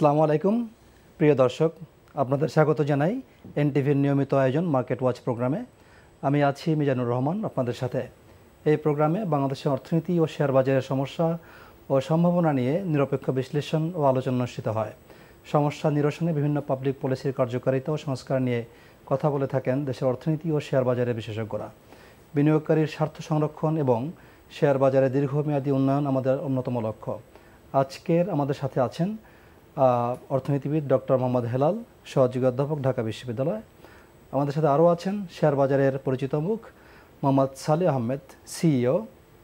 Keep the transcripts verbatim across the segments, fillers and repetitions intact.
আসসালামু আলাইকুম প্রিয় দর্শক, আপনাদের স্বাগত জানাই এনটিভির নিয়মিত আয়োজন মার্কেট ওয়াচ প্রোগ্রামে। আমি আছি মিজানুর রহমান আপনাদের সাথে। এই প্রোগ্রামে বাংলাদেশের অর্থনীতি ও শেয়ার বাজারের সমস্যা ও সম্ভাবনা নিয়ে নিরপেক্ষ বিশ্লেষণ ও আলোচনা অনুষ্ঠিত হয়। সমস্যা নিরসনে বিভিন্ন পাবলিক পলিসির কার্যকারিতা ও সংস্কার নিয়ে কথা বলে থাকেন দেশের অর্থনীতি ও শেয়ার বাজারের বিশেষজ্ঞরা। বিনিয়োগকারীর স্বার্থ সংরক্ষণ এবং শেয়ার বাজারের দীর্ঘমেয়াদী উন্নয়ন আমাদের অন্যতম লক্ষ্য। আজকের আমাদের সাথে আছেন অর্থনীতিবিদ ডক্টর মোহাম্মদ হেলাল, সহযোগী অধ্যাপক, ঢাকা বিশ্ববিদ্যালয়। আমাদের সাথে আরও আছেন শেয়ার বাজারের পরিচিত মুখ Mohammad Saleh Ahmed, CEO,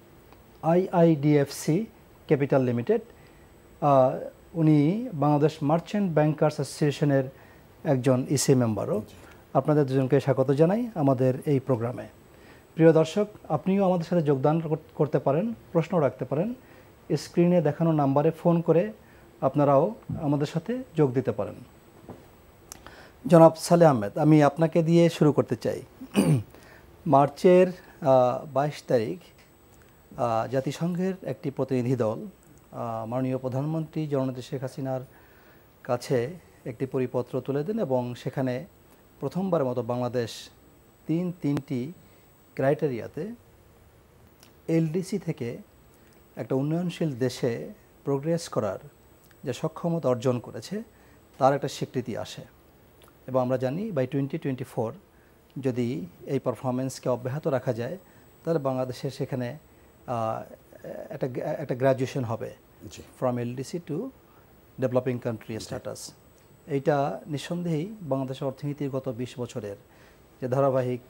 IIDFC capital limited. উনি বাংলাদেশ মার্চেন্ট ব্যাংকার্স অ্যাসোসিয়েশনের একজন ইসি মেম্বারও। আপনাদের দুজনকে স্বাগত জানাই আমাদের এই প্রোগ্রামে। প্রিয় দর্শক, আপনিও আমাদের সাথে যোগদান করতে পারেন, প্রশ্ন রাখতে পারেন। স্ক্রিনে দেখানো নাম্বারে ফোন করে আপনারাও আমাদের সাথে যোগ দিতে পারেন। জনাব সালে আহমেদ, আমি আপনাকে দিয়ে শুরু করতে চাই। মার্চের বাইশ তারিখ জাতিসংঘের একটি প্রতিনিধি দল মাননীয় প্রধানমন্ত্রী জননেত্রী শেখ হাসিনার কাছে একটি পরিপত্র তুলে দেন এবং সেখানে প্রথমবারের মতো বাংলাদেশ তিন তিনটি ক্রাইটেরিয়াতে এলডিসি থেকে একটা উন্নয়নশীল দেশে প্রোগ্রেস করার যে সক্ষমতা অর্জন করেছে তার একটা স্বীকৃতি আসে। এবং আমরা জানি বাই টোয়েন্টি টোয়েন্টি ফোর যদি এই পারফরমেন্সকে অব্যাহত রাখা যায় তাহলে বাংলাদেশের সেখানে একটা একটা গ্র্যাজুয়েশন হবে from LDC to developing country status. এইটা নিঃসন্দেহেই বাংলাদেশের অর্থনীতির গত বিশ বছরের যে ধারাবাহিক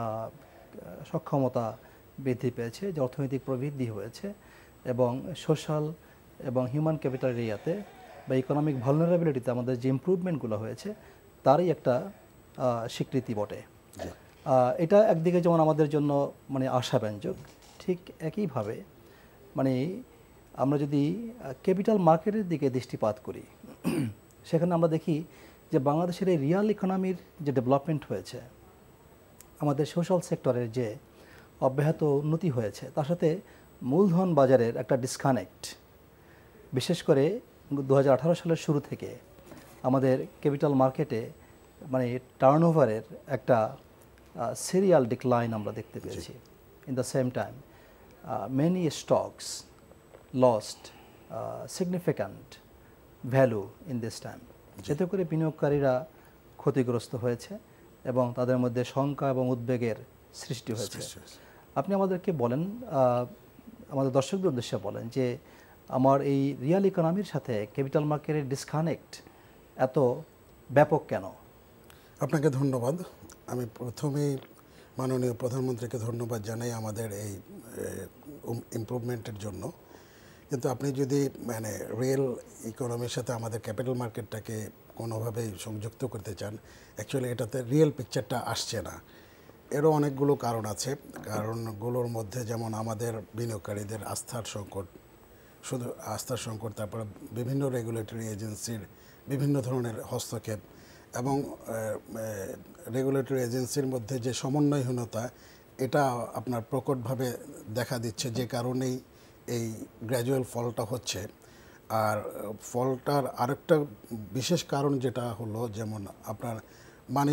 সক্ষমতা বৃদ্ধি পেয়েছে, যে অর্থনৈতিক প্রবৃদ্ধি হয়েছে এবং সোশ্যাল এবং হিউম্যান ক্যাপিটাল এরিয়াতে বা ইকোনমিক ভালনারেবিলিটিতে আমাদের যে ইমপ্রুভমেন্টগুলো হয়েছে তারই একটা স্বীকৃতি বটে। এটা একদিকে যেমন আমাদের জন্য মানে আশাব্যঞ্জক, ঠিক একইভাবে মানে আমরা যদি ক্যাপিটাল মার্কেটের দিকে দৃষ্টিপাত করি সেখানে আমরা দেখি যে বাংলাদেশের এই রিয়াল ইকোনমির যে ডেভেলপমেন্ট হয়েছে, আমাদের সোশ্যাল সেক্টরের যে অব্যাহত উন্নতি হয়েছে, তার সাথে মূলধন বাজারের একটা ডিসকানেক্ট, বিশেষ করে দু হাজার আঠারো সালের শুরু থেকে আমাদের ক্যাপিটাল মার্কেটে মানে টার্নওভারের একটা সিরিয়াল ডিক্লাইন আমরা দেখতে পেয়েছি। In the same time many stocks lost significant value in this time. এতে করে বিনিয়োগকারীরা ক্ষতিগ্রস্ত হয়েছে এবং তাদের মধ্যে শঙ্কা এবং উদ্বেগের সৃষ্টি হয়েছে। আপনি আমাদেরকে বলেন, আমাদের দর্শকদের উদ্দেশ্যে বলেন যে আমার এই রিয়াল ইকোনমির সাথে ক্যাপিটাল মার্কেটের ডিসকানেক্ট এত ব্যাপক কেন? আপনাকে ধন্যবাদ। আমি প্রথমেই মাননীয় প্রধানমন্ত্রীকে ধন্যবাদ জানাই আমাদের এই ইমপ্রুভমেন্টের জন্য। কিন্তু আপনি যদি মানে রিয়েল ইকোনমির সাথে আমাদের ক্যাপিটাল মার্কেটটাকে কোনোভাবেই সংযুক্ত করতে চান, অ্যাকচুয়ালি এটাতে রিয়েল পিকচারটা আসছে না। এরও অনেকগুলো কারণ আছে। কারণগুলোর মধ্যে যেমন আমাদের বিনিয়োগকারীদের আস্থার সংকট, শুধু আস্থার সংকট, তারপরে বিভিন্ন রেগুলেটরি এজেন্সির বিভিন্ন ধরনের হস্তক্ষেপ এবং রেগুলেটরি এজেন্সির মধ্যে যে সমন্বয়হীনতা, এটা আপনার প্রকটভাবে দেখা দিচ্ছে, যে কারণেই এই গ্র্যাজুয়াল ফলটা হচ্ছে। আর ফলটার আরেকটা বিশেষ কারণ যেটা হলো, যেমন আপনার মানি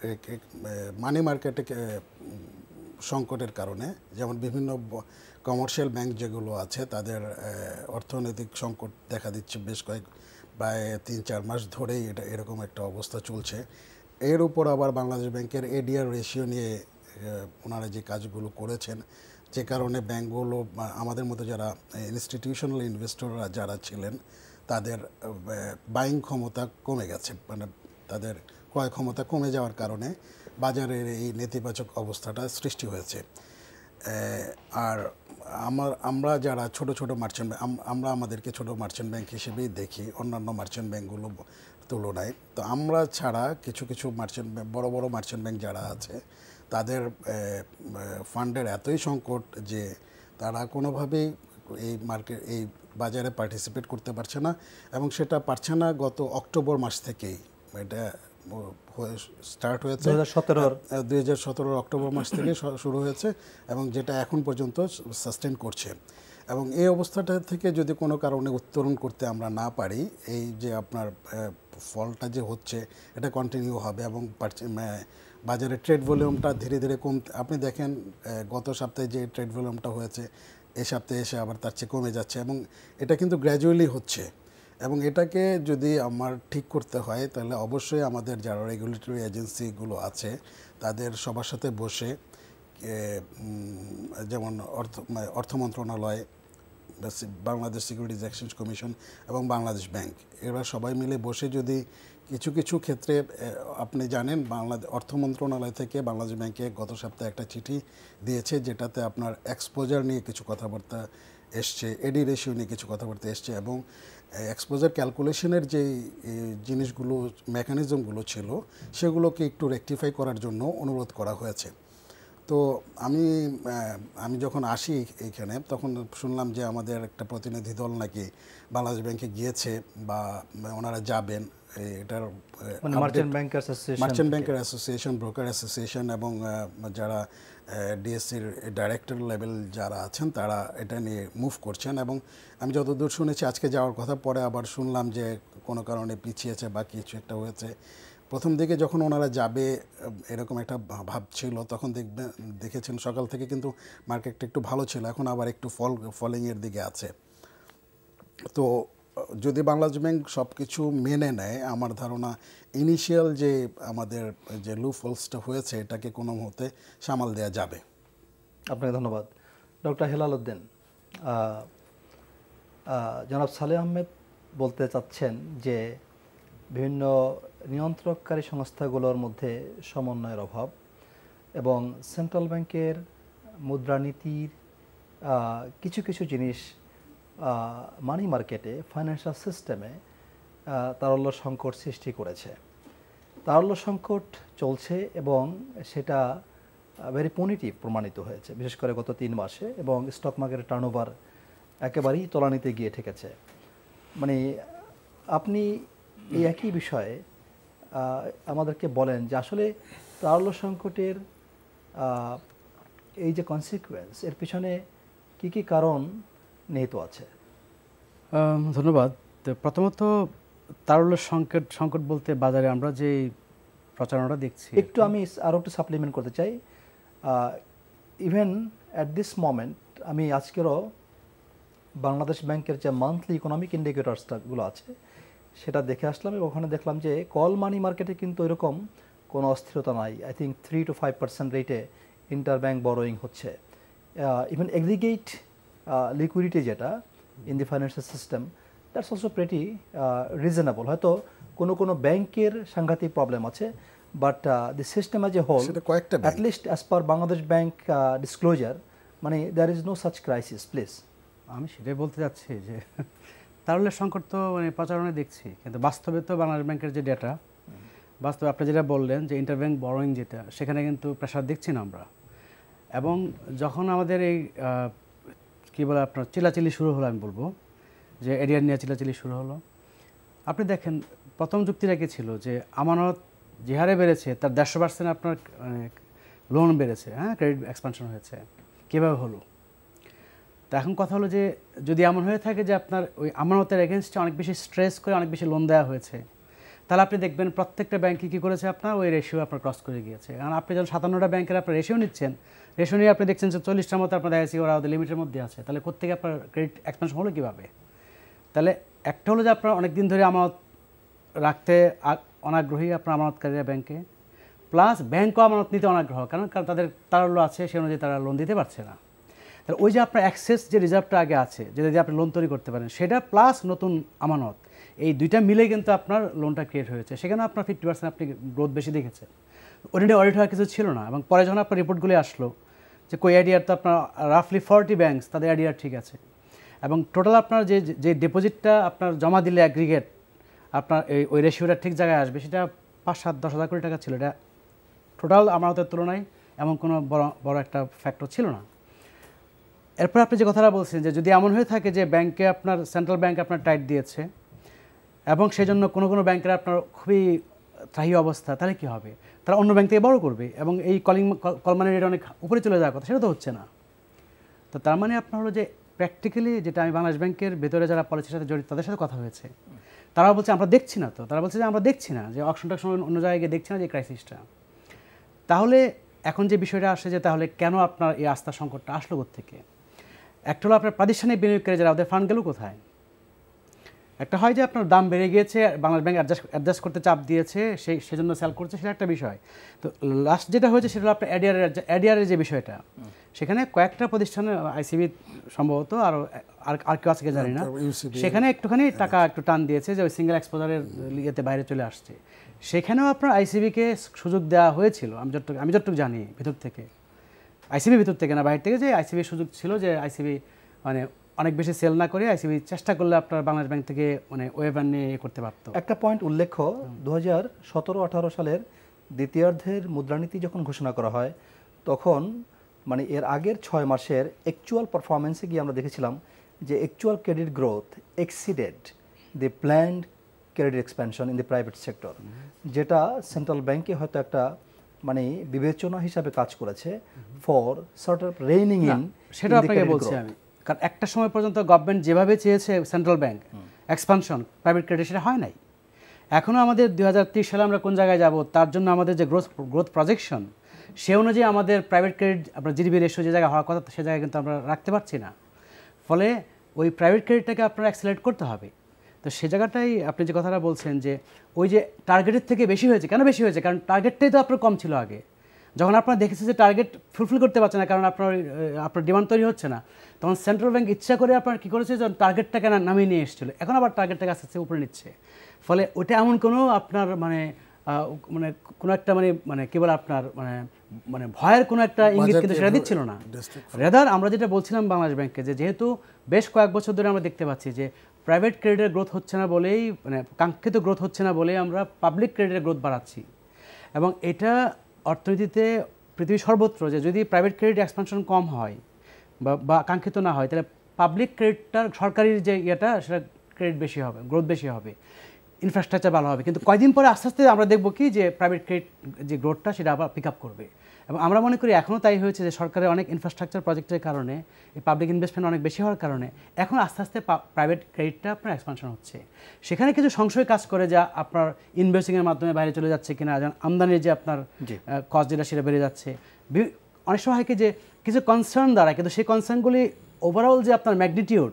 মানি মার্কেটে সংকটের কারণে, যেমন বিভিন্ন কমার্শিয়াল ব্যাংক যেগুলো আছে তাদের অর্থনৈতিক সংকট দেখা দিচ্ছে বেশ কয়েক প্রায় তিন চার মাস ধরেই এটা এরকম একটা অবস্থা চলছে। এর উপর আবার বাংলাদেশ ব্যাংকের এডিআর রেশিও নিয়ে ওনারা যে কাজগুলো করেছেন, যে কারণে ব্যাংকগুলো আমাদের মতো যারা ইনস্টিটিউশনাল ইনভেস্টররা যারা ছিলেন তাদের বাইং ক্ষমতা কমে গেছে, মানে তাদের ক্রয় ক্ষমতা কমে যাওয়ার কারণে বাজারের এই নেতিবাচক অবস্থাটা সৃষ্টি হয়েছে। আর আমার আমরা যারা ছোট ছোট মার্চেন্ট আমরা আমাদেরকে ছোট মার্চেন্ট ব্যাংক হিসেবেই দেখি অন্যান্য মার্চেন্ট ব্যাংকগুলো তুলনায়। তো আমরা ছাড়া কিছু কিছু মার্চেন্ট বড় বড় মার্চেন্ট ব্যাংক যারা আছে তাদের ফান্ডের এতই সংকট যে তারা কোনোভাবেই এই মার্কেট এই বাজারে পার্টিসিপেট করতে পারছে না, এবং সেটা পারছে না গত অক্টোবর মাস থেকেই। এটা স্টার্ট হয়েছে দুই হাজার সতেরোর দুই হাজার সতেরোর অক্টোবর মাস থেকে শুরু হয়েছে এবং যেটা এখন পর্যন্ত সাস্টেন করছে। এবং এই অবস্থাটা থেকে যদি কোনো কারণে উত্তরণ করতে আমরা না পারি, এই যে আপনার ফলটা যে হচ্ছে এটা কন্টিনিউ হবে এবং বাজারে ট্রেড ভলিউমটা ধীরে ধীরে কম। আপনি দেখেন গত সপ্তাহে যে ট্রেড ভলিউমটা হয়েছে এই সপ্তাহে এসে আবার তার চেয়ে কমে যাচ্ছে এবং এটা কিন্তু গ্র্যাজুয়ালি হচ্ছে। এবং এটাকে যদি আমার ঠিক করতে হয় তাহলে অবশ্যই আমাদের যারা রেগুলেটরি এজেন্সিগুলো আছে তাদের সবার সাথে বসে, যেমন অর্থ অর্থ মন্ত্রণালয়, বাংলাদেশ সিকিউরিটিজ এক্সচেঞ্জ কমিশন এবং বাংলাদেশ ব্যাংক, এরা সবাই মিলে বসে যদি কিছু কিছু ক্ষেত্রে, আপনি জানেন বাংলাদেশ অর্থ মন্ত্রণালয় থেকে বাংলাদেশ ব্যাংকে গত সপ্তাহে একটা চিঠি দিয়েছে যেটাতে আপনার এক্সপোজার নিয়ে কিছু কথাবার্তা এসছে, এডি রেশিও নিয়ে কিছু কথাবার্তা এসছে এবং এক্সপোজার ক্যালকুলেশনের যে জিনিসগুলো মেকানিজমগুলো ছিল সেগুলোকে একটু রেকটিফাই করার জন্য অনুরোধ করা হয়েছে। তো আমি আমি যখন আসি এইখানে তখন শুনলাম যে আমাদের একটা প্রতিনিধি দল নাকি বাংলাদেশ ব্যাংকে গিয়েছে বা ওনারা যাবেন। এটার merchant bankers association merchant banker association, broker association এবং যারা ডিএসসির ডাইরেক্টর লেভেল যারা আছেন তারা এটা নিয়ে মুভ করছেন। এবং আমি যতদূর শুনেছি আজকে যাওয়ার কথা, পরে আবার শুনলাম যে কোনো কারণে পিছিয়েছে বা কিছু একটা হয়েছে। প্রথম দিকে যখন ওনারা যাবে এরকম একটা ভাব ছিল, তখন দেখবেন দেখেছেন সকাল থেকে কিন্তু মার্কেটটা একটু ভালো ছিল, এখন আবার একটু ফল ফলিংয়ের দিকে আছে। তো যদি বাংলাদেশ ব্যাংক সব কিছু মেনে নেয়, আমার ধারণা ইনিশিয়াল যে আমাদের যে লু ফলসটা হয়েছে এটাকে কোনো মতে সামাল দেওয়া যাবে। আপনাকে ধন্যবাদ। ডক্টর হেলাল উদ্দিন, জনাব সালেহ আহমেদ বলতে চাচ্ছেন যে বিভিন্ন নিয়ন্ত্রককারী সংস্থাগুলোর মধ্যে সমন্বয়ের অভাব এবং সেন্ট্রাল ব্যাংকের মুদ্রানীতির কিছু কিছু জিনিস মানি মার্কেটে, ফাইন্যান্সিয়াল সিস্টেমে তারল্য সংকট সৃষ্টি করেছে। তারল্য সংকট চলছে এবং সেটা ভেরি পজিটিভ প্রমাণিত হয়েছে, বিশেষ করে গত তিন মাসে, এবং স্টক মার্কেটের টার্নওভার একেবারেই তলানিতে গিয়ে ঠেকেছে। মানে আপনি এই একই বিষয়ে আমাদেরকে বলেন যে আসলে তারল্য সংকটের এই যে কনসিকুয়েন্স, এর পিছনে কি কি কারণ নিহিত আছে? ধন্যবাদ। প্রথমত তারল্য সংকট সংকট বলতে বাজারে আমরা যে প্রচারণাটা দেখছি, একটু আমি আরও একটু সাপ্লিমেন্ট করতে চাই। ইভেন অ্যাট দিস মোমেন্ট আমি আজকেরও বাংলাদেশ ব্যাংকের যে মান্থলি ইকোনমিক ইন্ডিকেটরসগুলো আছে সেটা দেখে আসলাম এবং ওখানে দেখলাম যে কল মানি মার্কেটে কিন্তু এরকম কোনো অস্থিরতা নাই। I think three two five percent রেটে ইন্টার ব্যাংক বরোয়িং হচ্ছে। ইভেন এগ্রিগেট লিকুইডিটি যেটা in the financial system, that's also pretty reasonable. হয়তো কোনো কোনো ব্যাংকের সাংঘাতিক প্রবলেম আছে, but the system as a whole, at least as per Bangladesh bank disclosure, মানে there is no such crisis. Please. আমি সেটাই বলতে চাচ্ছি যে তারল্যের সংকট তো মানে প্রচারণায় দেখছি, কিন্তু বাস্তবে তো বাংলাদেশ ব্যাংকের যে ডেটা, বাস্তবে আপনি যেটা বললেন যে ইন্টারব্যাংক বরোয়িং যেটা, সেখানে কিন্তু প্রেশার দেখছি না আমরা। এবং যখন আমাদের এই কী বলে আপনার চিলাচিলি শুরু হলো, আমি বলবো যে এরিয়ার নিয়ে চিলাচিলি শুরু হলো, আপনি দেখেন প্রথম যুক্তিটা কি ছিল যে আমানত যে হারে বেড়েছে তার দেড়শো পার্সেন্ট আপনার লোন বেড়েছে, হ্যাঁ, ক্রেডিট এক্সপানশন হয়েছে। কীভাবে হলো? তো এখন কথা হলো যে যদি এমন হয়ে থাকে যে আপনার ওই আমানতের এগেনস্টে অনেক বেশি স্ট্রেস করে অনেক বেশি লোন দেওয়া হয়েছে, তাহলে আপনি দেখবেন প্রত্যেকটা ব্যাংকে কী করেছে আপনার ওই রেশিও আপনার ক্রস করে গিয়েছে। কারণ আপনি যখন সাতান্নটা ব্যাংকের আপনার রেশিও নিচ্ছেন, রেশিও নিয়ে আপনি দেখছেন যে চল্লিশটার মতো আপনার দেখা যাচ্ছে ওরা ওদের লিমিটের মধ্যে আছে, তাহলে কোত্থেকে আপনার ক্রেডিট এক্সপানশন হলো কীভাবে? তাহলে একটা হলো যে আপনার অনেক দিন ধরে আমানত রাখতে অনাগ্রহী আপনার আমানতকারীরা ব্যাংকে, প্লাস ব্যাংকও আমানত নিতে অনাগ্রহ, কারণ কারণ তাদের তারল্য আছে, সে অনুযায়ী তারা লোন দিতে পারছে না। তাহলে ওই যে আপনার অ্যাক্সেস যে রিজার্ভটা আগে আছে, যেটা দিয়ে আপনি লোন তৈরি করতে পারেন, সেটা প্লাস নতুন আমানত, এই দুইটা মিলে কিন্তু আপনার লোনটা ক্রিয়েট হয়েছে। সেখানে আপনার ফিফটি পার্সেন্ট আপনি গ্রোথ বেশি দেখেছেন। ওটা অডিট হওয়ার কিছু ছিল না। এবং পরে যখন আপনার রিপোর্টগুলি আসলো যে কই আইডিয়ার তো আপনার রাফলি ফর্টি ব্যাংকস তাদের আইডিয়ার ঠিক আছে, এবং টোটাল আপনার যে যে ডিপোজিটটা আপনার জমা দিলে অ্যাগ্রিগেট আপনার এই ওই রেশিওটা ঠিক জায়গায় আসবে, সেটা পাঁচ সাত দশ হাজার কোটি টাকা ছিল। এটা টোটাল আমানতের তুলনায় এমন কোনো বড় বড় একটা ফ্যাক্টর ছিল না। এরপর আপনি যে কথাটা বলছেন যে যদি এমন হয়ে থাকে যে ব্যাংকে আপনার সেন্ট্রাল ব্যাংক আপনার টাইট দিয়েছে এবং সেই জন্য কোনো কোনো ব্যাংকের আপনার খুবই ত্রাহি অবস্থা, তাহলে কী হবে? তারা অন্য ব্যাংক থেকে বড় করবে এবং এই কলিং কলমানি রেট অনেক উপরে চলে যাওয়ার কথা, সেটা তো হচ্ছে না। তো তার মানে আপনার হলো যে প্র্যাকটিক্যালি যেটা আমি বাংলাদেশ ব্যাংকের ভেতরে যারা পলিসির সাথে জড়িত তাদের সাথে কথা হয়েছে, তারা বলছে আমরা দেখছি না তো, তারা বলছে যে আমরা দেখছি না যে অকশন টকশন অন্য জায়গায় গিয়ে দেখছি না যে ক্রাইসিসটা। তাহলে এখন যে বিষয়টা আসে যে তাহলে কেন আপনার এই আস্থা সংকটটা আসলো কোত্থেকে? একটা হলো আপনার প্রাতিষ্ঠানিক বিনিয়োগকারী যারা ওদের ফান্ড গেল কোথায়? একটা হয় যে আপনার দাম বেড়ে গিয়েছে, বাংলাদেশ ব্যাংক অ্যাডজাস্ট অ্যাডজাস্ট করতে চাপ দিয়েছে, সেই সেজন্য সেল করছে, সেটা একটা বিষয়। তো লাস্ট যেটা হয়েছে সেটা হলো আপনার এডিআরের এডিআরের যে বিষয়টা, সেখানে কয়েকটা প্রতিষ্ঠানে আইসিবি সম্ভবত আরও আর আর কেউ আজকে জানি না, সেখানে একটুখানি টাকা একটু টান দিয়েছে যে ওই সিঙ্গেল এক্সপোজারের ইয়েতে বাইরে চলে আসছে। সেখানেও আপনার আইসিবিকে সুযোগ দেওয়া হয়েছিল, আমি যতটুকু আমি যতটুকু জানি ভিতর থেকে, আইসিবি ভিতর থেকে না বাইরে থেকে, যে আইসিবির সুযোগ ছিল যে আইসিবি মানে অনেক বেশি সেল না করে আইসিবি চেষ্টা করলে আপনার বাংলাদেশ ব্যাংক থেকে মানে ওয়েভার নিয়ে করতে পারত। একটা পয়েন্ট উল্লেখ্য, দু হাজার সতেরো আঠারো সালের দ্বিতীয়ার্ধের মুদ্রানীতি যখন ঘোষণা করা হয় তখন মানে এর আগের ছয় মাসের অ্যাকচুয়াল পারফরমেন্সে গিয়ে আমরা দেখেছিলাম যে actual credit growth exceeded the planned credit expansion in the private sector, যেটা সেন্ট্রাল ব্যাংকে হয়তো একটা মানে বিবেচনা হিসাবে কাজ করেছে for sort of reining in. সেটা আপনাকে বলছি আমি, কারণ একটা সময় পর্যন্ত গভর্নমেন্ট যেভাবে চেয়েছে central bank expansion private credit, সেটা হয় নাই। এখনও আমাদের দুই হাজার তিরিশ সালে আমরা কোন জায়গায় যাব তার জন্য আমাদের যে গ্রোথ গ্রোথ প্রজেকশন, সে অনুযায়ী আমাদের প্রাইভেট ক্রেডিট আপনার জিডিপি রেশিও যে জায়গায় হওয়ার কথা সে জায়গায় কিন্তু আমরা রাখতে পারছি না। ফলে ওই প্রাইভেট ক্রেডিটটাকে আপনারা অ্যাক্সেলারেট করতে হবে। তো সে জায়গাটাই আপনি যে কথাটা বলছেন যে ওই যে টার্গেটের থেকে বেশি হয়েছে, কেন বেশি হয়েছে? কারণ টার্গেটটাই তো আপনার কম ছিল আগে। যখন আপনারা দেখেছেন যে টার্গেট ফুলফিল করতে পারছে না, কারণ আপনার আপনার ডিমান্ড তৈরি হচ্ছে না, তখন সেন্ট্রাল ব্যাংক ইচ্ছা করে আপনার কী করেছে, যখন টার্গেটটাকে নামিয়ে নিয়ে এসেছিলো, এখন আবার টার্গেটটাকে আস্তে আস্তে উপরে নিচ্ছে। ফলে ওটা এমন কোনো আপনার মানে মানে কোনো একটা মানে মানে কী বলে আপনার মানে মানে ভয়ের কোনো একটা ইঙ্গিত কিন্তু সেটা দিচ্ছিল না। রেদার আমরা যেটা বলছিলাম বাংলাদেশ ব্যাংকে, যে যেহেতু বেশ কয়েক বছর ধরে আমরা দেখতে পাচ্ছি যে প্রাইভেট ক্রেডিটের গ্রোথ হচ্ছে না বলেই, মানে কাঙ্ক্ষিত গ্রোথ হচ্ছে না বলেই আমরা পাবলিক ক্রেডিটের গ্রোথ বাড়াচ্ছি। এবং এটা অর্থনীতিতে পৃথিবীর সর্বত্র যে যদি প্রাইভেট ক্রেডিট এক্সপানশন কম হয় বা বা কাঙ্ক্ষিত না হয়, তাহলে পাবলিক ক্রেডিটটার সরকারি যে ইয়েটা সেটা ক্রেডিট বেশি হবে, গ্রোথ বেশি হবে, ইনফ্রাস্ট্রাকচার ভালো হবে। কিন্তু কয়েকদিন পরে আস্তে আস্তে আমরা দেখব কি যে প্রাইভেট ক্রেডিট যে গ্রোথটা সেটা আবার পিক আপ করবে। এবং আমরা মনে করি এখনও তাই হয়েছে যে সরকারের অনেক ইনফ্রাস্ট্রাকচার প্রজেক্টের কারণে, এই পাবলিক ইনভেস্টমেন্ট অনেক বেশি হওয়ার কারণে এখন আস্তে আস্তে প্রাইভেট ক্রেডিটটা আপনার এক্সপানশন হচ্ছে। সেখানে কিছু সংশয় কাজ করে যা আপনার ইনভেস্টিংয়ের মাধ্যমে বাইরে চলে যাচ্ছে কিনা, যেমন আমদানির যে আপনার কস্ট যেটা সেটা বেড়ে যাচ্ছে। অনেক সময় হয় কি যে কিছু কনসার্ন দাঁড়ায়, কিন্তু সেই কনসার্নগুলি ওভারঅল যে আপনার ম্যাগনিটিউড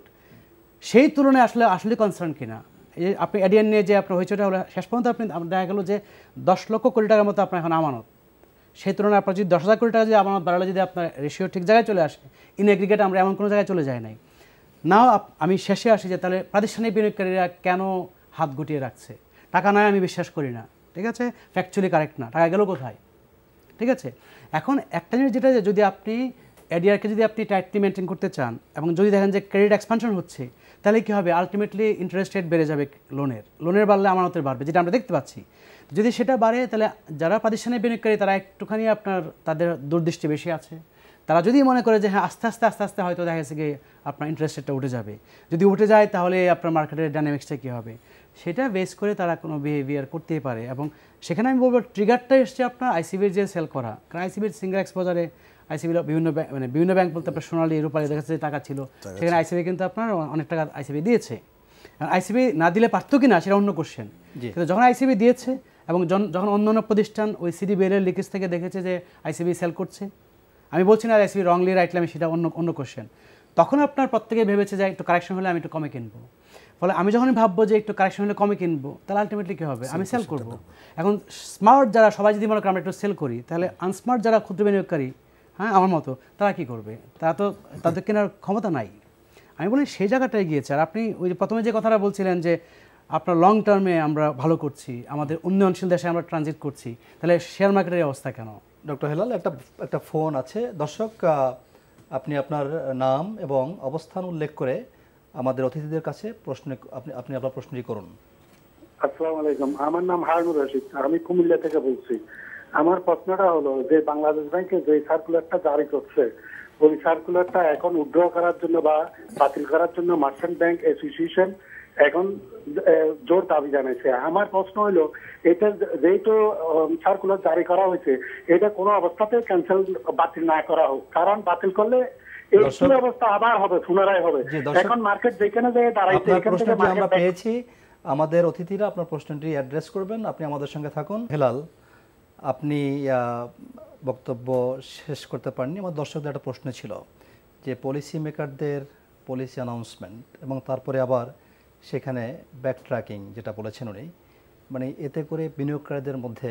সেই তুলনায় আসলে আসলে কনসার্ন কিনা। এই আপনি এডিএন নিয়ে যে আপনার হয়েছে ওটা হলো শেষ পর্যন্ত আপনি দেখা গেল যে দশ লক্ষ কোটি টাকার মতো আপনার এখন আমানত, সেই তুলনায় আপনার যদি দশ হাজার কোটি টাকা যদি আমানত বাড়ালে যদি আপনার রেশিও ঠিক জায়গায় চলে আসে, ইন এগ্রিগেট আমরা এমন কোনো জায়গায় চলে যাই নাই। নাও আমি শেষে আসি যে তাহলে প্রাতিষ্ঠানিক বিনিয়োগকারীরা কেন হাত গুটিয়ে রাখছে? টাকা নয় আমি বিশ্বাস করি না, ঠিক আছে, ফ্যাকচুয়ালি কারেক্ট না, টাকা গেল কোথায়? ঠিক আছে, এখন একটা জিনিস যেটা যদি আপনি এডিআরকে যদি আপনি টাইটলি মেনটেন করতে চান এবং যদি দেখেন যে ক্রেডিট এক্সপানশন হচ্ছে, তাহলে কী হবে? আলটিমেটলি ইন্টারেস্ট রেট বেড়ে যাবে, লোনের লোনের বাড়লে আমানতের বাড়বে, যেটা আমরা দেখতে পাচ্ছি। যদি সেটা বাড়ে তাহলে যারা প্রাতিষ্ঠানিক বিনিয়োগকারী তারা একটুখানি আপনার তাদের দূরদৃষ্টি বেশি আছে। তারা যদি মনে করে যে হ্যাঁ আস্তে আস্তে আস্তে আস্তে হয়তো দেখা গেছে গিয়ে আপনার ইন্টারেস্ট রেটটা উঠে যাবে, যদি উঠে যায় তাহলে আপনার মার্কেটের ডাইনামিক্সটা কী হবে, সেটা বেস করে তারা কোনো বিহেভিয়ার করতেই পারে। এবং সেখানে আমি বলবো ট্রিগারটা এসছে আপনার আইসিবির যে সেল করা, কারণ আইসিবির সিঙ্গেল এক্সপোজারে আইসিবির বিভিন্ন মানে বিভিন্ন ব্যাংক বলতে আপনার সোনালী রূপালী দেখা যাচ্ছে টাকা ছিল, সেখানে আইসিবি কিন্তু আপনার অনেক টাকা আইসিবি দিয়েছে। আইসিবি না দিলে পারতো কি না সেটা অন্য কোশ্চেন, কিন্তু যখন আইসিবি দিয়েছে এবং যখন অন্য অন্য প্রতিষ্ঠান ওই সিডিবিএলের লিকেজ থেকে দেখেছে যে আইসিবি সেল করছে, আমি বলছি না আইসিবি রংলি রাইটলি, আমি সেটা অন্য অন্য কোশ্চেন, তখন আপনার প্রত্যেকে ভেবেছে যে একটু কারেকশন হলে আমি একটু কমে কিনবো। ফলে আমি যখনই ভাববো যে একটু কারেকশন হলে কমে কিনবো, তাহলে আলটিমেটলি কী হবে? আমি সেল করবো। এখন স্মার্ট যারা সবাই যদি মনে করেন আমরা একটু সেল করি, তাহলে আনস্মার্ট যারা ক্ষুদ্র বিনিয়োগকারী, হ্যাঁ আমার মতো, তারা কি করবে? তারা তো তাদের কেনার ক্ষমতা নাই। আমি বলি সেই জায়গাটায় গিয়েছে। আর আপনি ওই যে প্রথমে যে কথাটা বলছিলেন যে আপনার লং টার্মে আমরা ভালো করছি, আমাদের উন্নয়নশীল দেশে আমরা ট্রানজিট করছি, তাহলে শেয়ার মার্কেটের অবস্থা কেন? ডক্টর হেলাল, একটা একটা ফোন আছে। দর্শক, আপনি আপনার নাম এবং অবস্থান উল্লেখ করে আমাদের অতিথিদের কাছে প্রশ্ন আপনি আপনি আপনার প্রশ্নটি করুন। আসসালামু আলাইকুম, আমার নাম হারুনুর রশিদ, আমি কুমিল্লা থেকে বলছি। আমার প্রশ্নটা হলো যে বাংলাদেশ ব্যাংকে যে সার্কুলারটা জারি করছে, ওই সার্কুলারটা এখন উইথড্র করার জন্য বা বাতিল করার জন্য মার্চেন্ট ব্যাংক অ্যাসোসিয়েশন এখন জোর দাবি জানাইছে। আমার প্রশ্ন হলো এটা যেহেতু সার্কুলার জারি করা হয়েছে, এটা কোনো অবস্থাতে ক্যান্সেল বাতিল না করা হোক, কারণ বাতিল করলে এই অবস্থা আবার হবে, পুনরায় হবে। এখন মার্কেট যেখানে যায় দাঁড়াইছে, এখান থেকে আমরা পেয়েছি, আমাদের অতিথিরা আপনার প্রশ্নটি অ্যাড্রেস করবেন। আপনি আমাদের সঙ্গে থাকুন। হেলাল, আপনি বক্তব্য শেষ করতে পারেননি। আমার দর্শকদের একটা প্রশ্ন ছিল যে পলিসি মেকারদের পলিসি অ্যানাউন্সমেন্ট এবং তারপরে আবার সেখানে ব্যাক ট্র্যাকিং যেটা বলেছেন উনি, মানে এতে করে বিনিয়োগকারীদের মধ্যে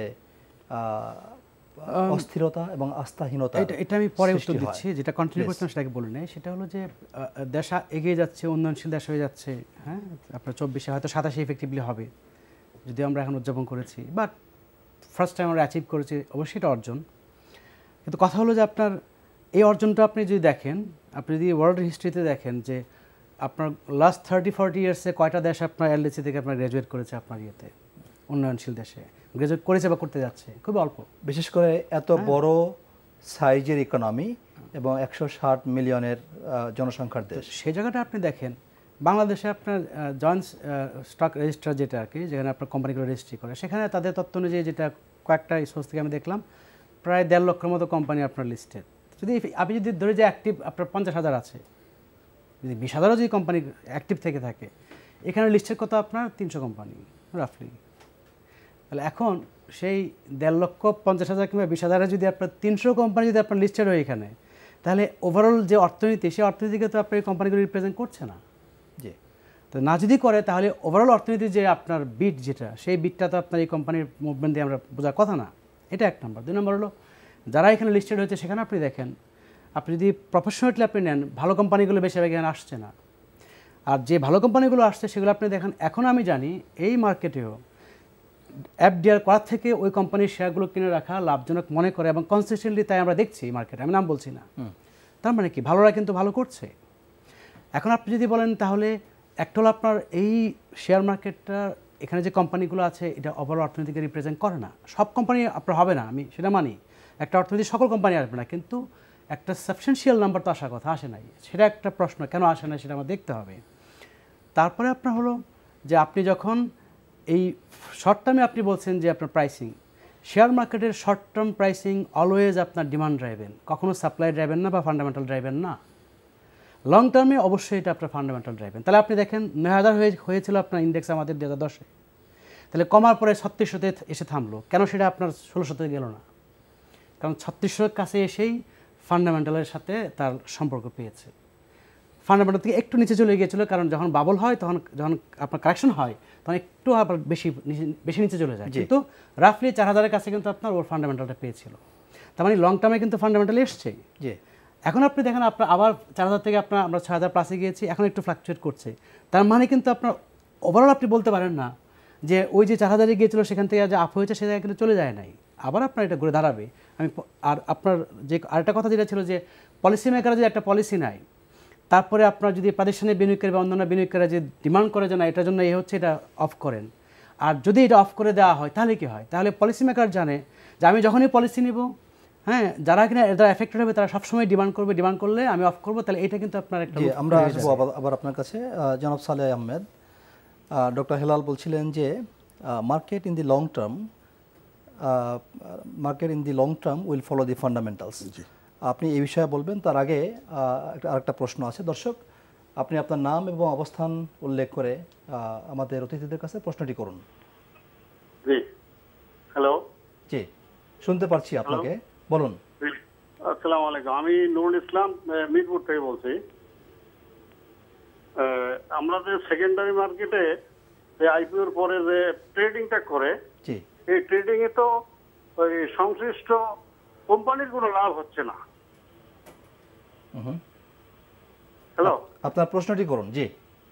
অস্থিরতা এবং আস্থাহীনতা। এটা এটা আমি পরে উত্তর দিচ্ছি, যেটা কন্টিনিউ করছিলাম সেটাকে বলে নেই। সেটা হলো যে দেশ এগিয়ে যাচ্ছে, উন্নয়নশীল দেশ হয়ে যাচ্ছে। হ্যাঁ, আপনার চব্বিশে হয়তো সাতাশে ইফেক্টিভলি হবে, যদি আমরা এখন উদযাপন করেছি, বাট ফার্স্ট টাইম আমরা অ্যাচিভ করেছি, অবশ্যই এটা অর্জন। কিন্তু কথা হলো যে আপনার এই অর্জনটা আপনি যদি দেখেন, আপনি যদি ওয়ার্ল্ড হিস্ট্রিতে দেখেন যে আপনার লাস্ট থার্টি ফর্টি ইয়ার্সে কয়টা দেশ আপনার এলডিসি থেকে আপনার গ্র্যাজুয়েট করেছে আপনার ইয়েতে, উন্নয়নশীল দেশে গ্র্যাজুয়েট করেছে বা করতে যাচ্ছে, খুব অল্প। বিশেষ করে এত বড় সাইজের ইকোনমি এবং একশো ষাট মিলিয়নের জনসংখ্যার দেশ, সেই জায়গাটা আপনি দেখেন বাংলাদেশে আপনার জয়েন্ট স্টক রেজিস্ট্রার যেটা আর কি, যেখানে আপনার কোম্পানিগুলো রেজিস্ট্রি করে, সেখানে তাদের তথ্য অনুযায়ী যেটা কয়েকটা সোর্স থেকে আমি দেখলাম, প্রায় দেড় লক্ষের মতো কোম্পানি আপনার লিস্টেড। যদি আপনি যদি ধরে যে অ্যাক্টিভ আপনার পঞ্চাশ হাজার আছে, যদি বিশ হাজারও যদি কোম্পানি অ্যাক্টিভ থেকে থাকে, এখানে লিস্টেড কত আপনার তিনশো কোম্পানি রাফলি। তাহলে এখন সেই দেড় লক্ষ পঞ্চাশ হাজার কিংবা বিশ হাজারে যদি আপনার তিনশো কোম্পানি যদি আপনার লিস্টেড হয় এখানে, তাহলে ওভারঅল যে অর্থনীতি, সেই অর্থনীতিকে তো আপনার এই কোম্পানিগুলো রিপ্রেজেন্ট করছে না। জি, তো না যদি করে, তাহলে ওভারঅল অর্থনীতি যে আপনার বিট যেটা, সেই বিটটা তো আপনার এই কোম্পানির মুভমেন্ট দিয়ে আমরা বোঝার কথা না। এটা এক নম্বর। দুই নম্বর হলো যারা এখানে লিস্টেড হয়েছে, সেখানে আপনি দেখেন, আপনি যদি প্রফেশনালি আপনি নেন, ভালো কোম্পানিগুলো বেশিরভাগ এখানে আসছে না। আর যে ভালো কোম্পানিগুলো আসছে, সেগুলো আপনি দেখেন, এখন আমি জানি এই মার্কেটেও এফডিআর করার থেকে ওই কোম্পানির শেয়ারগুলো কিনে রাখা লাভজনক মনে করে, এবং কনসিস্টেন্টলি তাই আমরা দেখছি মার্কেটে। আমি নাম বলছি না, তার মানে কি ভালোরা কিন্তু ভালো করছে। এখন আপনি যদি বলেন, তাহলে একটা হলো আপনার এই শেয়ার মার্কেটটা, এখানে যে কোম্পানিগুলো আছে, এটা ওভারঅল অর্থনীতিকে রিপ্রেজেন্ট করে না। সব কোম্পানি আপনার হবে না, আমি সেটা মানি। একটা অর্থনীতি সকল কোম্পানি আসবে না, কিন্তু একটা সাবস্টেন্সিয়াল নাম্বার তো আসার কথা, আসে নাই। সেটা একটা প্রশ্ন, কেন আসে না সেটা আমার দেখতে হবে। তারপরে আপনার হলো যে আপনি যখন এই শর্ট টার্মে আপনি বলছেন যে আপনার প্রাইসিং, শেয়ার মার্কেটের শর্ট টার্ম প্রাইসিং অলওয়েজ আপনার ডিমান্ড ড্রাইভেন, কখনো সাপ্লাই ড্রাইভেন না বা ফান্ডামেন্টাল ড্রাইভেন না। লং টার্মে অবশ্যই এটা আপনার ফান্ডামেন্টাল ড্রাইভেন। তাহলে আপনি দেখেন নয় হাজার হয়ে হয়েছিল আপনার ইন্ডেক্স আমাদের দু হাজার দশে, তাহলে কমার পরে ছত্রিশশোতে এসে থামলো, কেন সেটা আপনার ষোলোশোতে গেল না? কারণ ছত্রিশশোর কাছে এসেই ফান্ডামেন্টালের সাথে তার সম্পর্ক পেয়েছে। ফান্ডামেন্টাল থেকে একটু নিচে চলে গিয়েছিল, কারণ যখন বাবল হয়, তখন যখন আপনার কারেকশন হয়, তখন একটু আবার বেশি বেশি নিচে চলে যায়। কিন্তু রাফলি চার হাজারের কাছে কিন্তু আপনার ওর ফান্ডামেন্টালটা পেয়েছিল। তার মানে লং টার্মে কিন্তু ফান্ডামেন্টাল এসছে। জি, এখন আপনি দেখেন আপনার আবার চার হাজার থেকে আপনার আমরা ছয় হাজার প্লাসে গিয়েছি, এখন একটু ফ্লাকচুয়েট করছে। তার মানে কিন্তু আপনার ওভারঅল আপনি বলতে পারেন না যে ওই যে চার হাজারে গিয়েছিল সেখান থেকে যে আপ হয়েছে সে জায়গায় কিন্তু চলে যায় নাই, আবার আপনার এটা ঘুরে দাঁড়াবে। আমি আর আপনার যে আরেকটা কথা যেটা ছিল যে পলিসি মেকাররা যদি একটা পলিসি নেয়, তারপরে আপনার যদি প্রাতিষ্ঠানিক বিনিয়োগকারী বা অন্যান্য বিনিয়োগকারীরা যে ডিমান্ড করে যে না এটার জন্য এই হচ্ছে, এটা অফ করেন, আর যদি এটা অফ করে দেওয়া হয়, তাহলে কি হয়? তাহলে পলিসি মেকার জানে যে আমি যখনই পলিসি নিব, হ্যাঁ, যারা কিনা যারা এফেক্টেড হবে তারা সবসময় ডিমান্ড করবে, ডিমান্ড করলে আমি অফ করবো। তাহলে এটা কিন্তু আপনার একটা, আমরা আসবো আবার আপনার কাছে। জনাব সালেহ আহমেদ, ডক্টর হেলাল বলছিলেন যে market in the long term market in the long term will follow the fundamentals. আপনি এই বিষয়ে বলবেন, তার আগে আরেকটা প্রশ্ন আছে। দর্শক, আপনি আপনার নাম এবং অবস্থান উল্লেখ করে আমাদের অতিথিদের কাছে প্রশ্নটি করুন। জি, হ্যালো। জি, শুনতে পাচ্ছি আপনাকে, বলুন। আসসালামু আলাইকুম, আমি নুরুল ইসলাম মিরপুর থেকে বলছি। আমরা যে সেকেন্ডারি মার্কেটে যে আইপিওর পরে যে ট্রেডিংটা করে, এই ট্রেডিং এ তো ওই সংশ্লিষ্ট কোম্পানির কোনো লাভ হচ্ছে না। হ্যালো, আপনার প্রশ্নটি করুন। জি,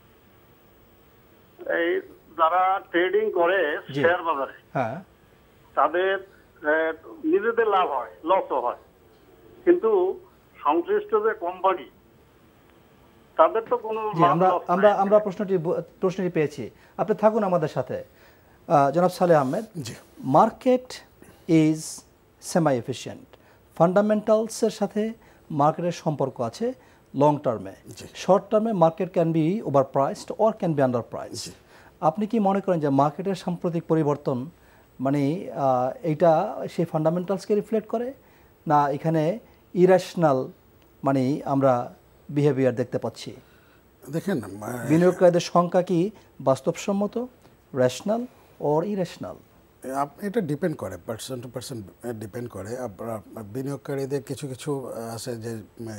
এই যারা ট্রেডিং করে শেয়ার বাজারে, হ্যাঁ, তাদের নিজেদের লাভ হয়, লসও হয়, কিন্তু সংশ্লিষ্ট যে কোম্পানি তাদের তো কোনো, আমরা আমরা আমরা প্রশ্নটি প্রশ্নটি পেয়েছি। আপনি থাকুন আমাদের সাথে। জনাব Saleh Ahmed, market is semi efficient, ফান্ডামেন্টালসের সাথে মার্কেটের সম্পর্ক আছে লং টার্মে। শর্ট টার্মে market can be over priced or can be under price. আপনি কি মনে করেন যে মার্কেটের সাম্প্রতিক পরিবর্তন মানে এইটা সেই ফান্ডামেন্টালসকে রিফ্লেক্ট করে, না এখানে ইরেশনাল মানে আমরা বিহেভিয়ার দেখতে পাচ্ছি? দেখেন, বিনিয়োগকারীদের সংখ্যা কি বাস্তবসম্মত, রেশনাল অর ইরেশনাল? এটা ডিপেন্ড করে, পার্সন টু পার্সন ডিপেন্ড করে। বিনিয়োগকারীদের কিছু কিছু আছে যে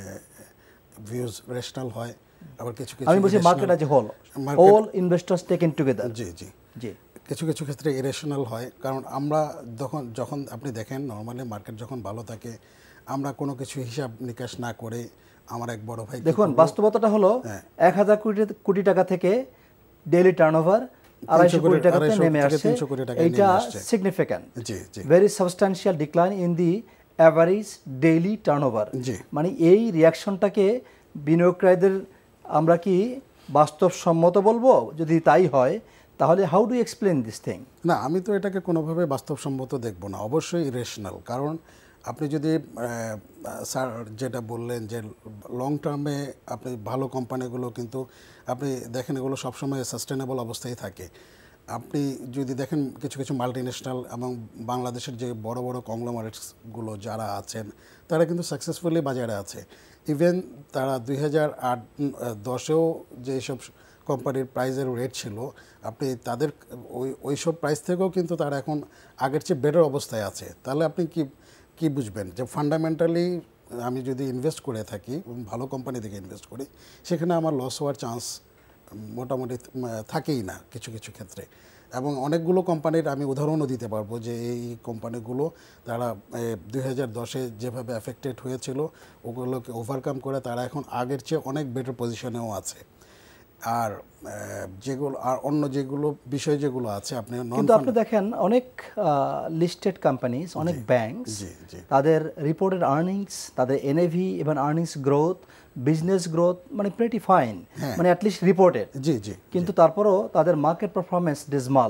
ভিউজ রেশনাল হয়, আবার কিছু কিছু আমি বলছি market as a whole, all investors taken together। জি জি জি কিছু কিছু ক্ষেত্রে ইরেশনাল হয়, কারণ আমরা যখন যখন আপনি দেখেন নর্মালি মার্কেট যখন ভালো থাকে আমরা কোনো কিছু হিসাব নিকাশ না করে, আমার এক বড় ভাই দেখুন বাস্তবতাটা হলো এক হাজার কোটি কোটি টাকা থেকে ডেইলি টার্নওভার আড়াইশো কোটি টাকাতে নেমে আসছে। এটা significant, very substantial decline in the average daily turnover. মানে এই রিয়াকশনটাকে বিনিয়োগকারীদের আমরা কি বাস্তবসম্মত বলবো? যদি তাই হয় তাহলে how do explain this thing? না, আমি তো এটাকে কোনোভাবে বাস্তবসম্মত দেখব না, অবশ্যই ইরেশনাল। কারণ আপনি যদি স্যার যেটা বললেন যে লং টার্মে আপনি ভালো কোম্পানিগুলো কিন্তু আপনি দেখেন এগুলো সবসময় সাস্টেনেবল অবস্থায় থাকে। আপনি যদি দেখেন কিছু কিছু মাল্টিন্যাশনাল এবং বাংলাদেশের যে বড় বড় কংগ্লোমারেটসগুলো যারা আছেন তারা কিন্তু সাকসেসফুলি বাজারে আছে। ইভেন তারা দুই হাজার আট দশেও যেসব কোম্পানির প্রাইজের রেট ছিল, আপনি তাদের ওই ওই সব প্রাইস থেকেও কিন্তু তারা এখন আগের চেয়ে বেটার অবস্থায় আছে। তাহলে আপনি কি কি বুঝবেন যে ফান্ডামেন্টালি আমি যদি ইনভেস্ট করে থাকি, ভালো কোম্পানি থেকে ইনভেস্ট করি, সেখানে আমার লস হওয়ার চান্স মোটামুটি থাকেই না কিছু কিছু ক্ষেত্রে। এবং অনেকগুলো কোম্পানির আমি উদাহরণও দিতে পারবো যে এই কোম্পানিগুলো তারা দুই হাজার দশে যেভাবে এফেক্টেড হয়েছিল ওগুলোকে ওভারকাম করে তারা এখন আগের চেয়ে অনেক বেটার পজিশনেও আছে। আর যেগুলো আর অন্য যেগুলো বিষয় যেগুলো আছে আপনি কিন্তু আপনি দেখেন অনেক লিস্টেড কোম্পানিজ, অনেক ব্যাংকস, তাদের রিপোর্টেড আর্নিংস, তাদের এনএভি এবং আর্নিংস গ্রোথ, বিজনেস গ্রোথ মানে প্রিটি ফাইন, মানে অ্যাটলিস্ট রিপোর্টেড। জি জি কিন্তু তারপরও তাদের মার্কেট পারফরমেন্স ডিসমাল।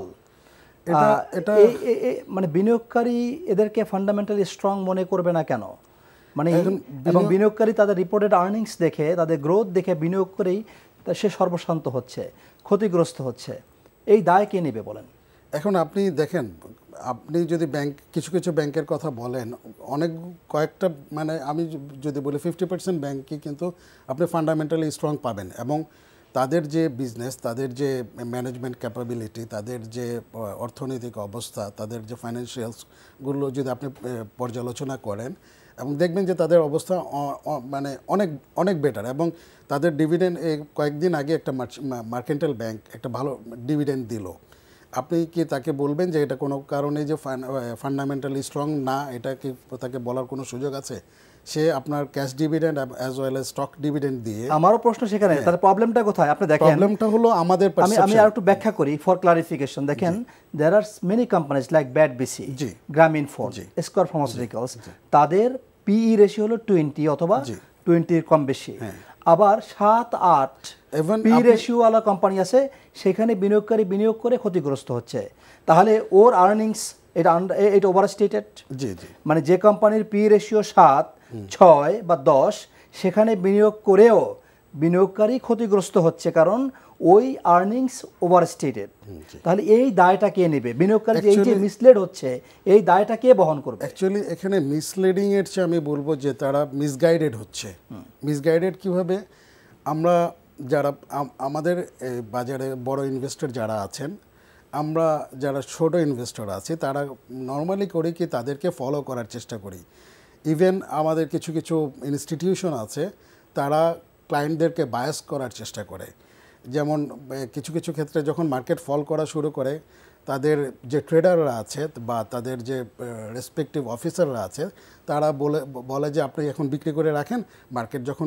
এটা মানে বিনিয়োগকারী এদেরকে ফান্ডামেন্টালি স্ট্রং মনে করবে না কেন? মানে এবং বিনিয়োগকারী তাদের রিপোর্টেড আর্নিংস দেখে, তাদের গ্রোথ দেখে বিনিয়োগ করেই সে সর্বশান্ত হচ্ছে, ক্ষতিগ্রস্ত হচ্ছে। এই দায় কে নেবে বলেন? এখন আপনি দেখেন, আপনি যদি ব্যাংক কিছু কিছু ব্যাংকের কথা বলেন, অনেক কয়েকটা মানে আমি যদি বলি ফিফটি পার্সেন্ট ব্যাংকই কিন্তু আপনি ফান্ডামেন্টালি স্ট্রং পাবেন। এবং তাদের যে বিজনেস, তাদের যে ম্যানেজমেন্ট ক্যাপাবিলিটি, তাদের যে অর্থনৈতিক অবস্থা, তাদের যে ফাইন্যান্সিয়ালসগুলো যদি আপনি পর্যালোচনা করেন এবং দেখবেন যে তাদের অবস্থা মানে অনেক অনেক বেটার। এবং তাদের ডিভিডেন্ড কয়েকদিন আগে একটা মার্কেন্টাইল ব্যাংক একটা ভালো ডিভিডেন্ড দিল। আপনি কি তাকে বলবেন যে এটা কোনো কারণে যে ফান্ডামেন্টালি স্ট্রং না, এটা কি তাকে বলার কোনো সুযোগ আছে? সে আপনার cash dividend as well as stock dividend দিয়ে। আমারও প্রশ্ন সেখানে, তার প্রবলেমটা কোথায়? আপনি দেখেন প্রবলেমটা হলো আমাদের আমি আমি আর একটু ব্যাখ্যা করি ফর ক্লারিফিকেশন। দেখেন there are many companies like BAT BC, Grameen Phone, Square Pharmaceuticals, তাদের পিই রেশিও হলো টোয়েন্টি অথবা টোয়েন্টির কম বেশি। আবার সাত আট পি রেশিও ওয়ালা কোম্পানি আছে, সেখানে বিনিয়োগকারী বিনিয়োগ করে ক্ষতিগ্রস্ত হচ্ছে। তাহলে ওর আর্নিংস এটা এটা ওভার স্টেটেড। জি জি মানে যে কোম্পানির পি রেশিও সাত, ছয় বা দশ, সেখানে বিনিয়োগ করেও বিনিয়োগকারী ক্ষতিগ্রস্ত হচ্ছে, কারণ ওই আর্নিংস ওভার স্টেটেড। তাহলে এই দায়টা কে নেবে? বিনিয়োগকারী এই যে মিসলেড হচ্ছে, এই দায়টা কে বহন করবে? অ্যাকচুয়ালি এখানে মিসলিডিং এর চেয়ে আমি বলবো যে তারা মিসগাইডেড হচ্ছে। মিসগাইডেড কিভাবে? আমরা যারা আমাদের বাজারে বড় ইনভেস্টর যারা আছেন, আমরা যারা ছোট ইনভেস্টর আছি, তারা নর্মালি করি কি তাদেরকে ফলো করার চেষ্টা করি। ইভেন আমাদের কিছু কিছু ইনস্টিটিউশন আছে, তারা ক্লায়েন্টদেরকে বায়াস করার চেষ্টা করে। যেমন কিছু কিছু ক্ষেত্রে যখন মার্কেট ফল করা শুরু করে, তাদের যে ট্রেডাররা আছে বা তাদের যে রেসপেক্টিভ অফিসাররা আছে, তারা বলে বলে যে আপনি এখন বিক্রি করে রাখেন, মার্কেট যখন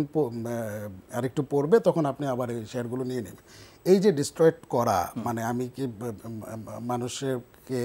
আরেকটু পড়বে তখন আপনি আবার এই শেয়ারগুলো নিয়ে নেবেন। এই যে ডিস্ট্রয়েট করা, মানে আমি কি মানুষকে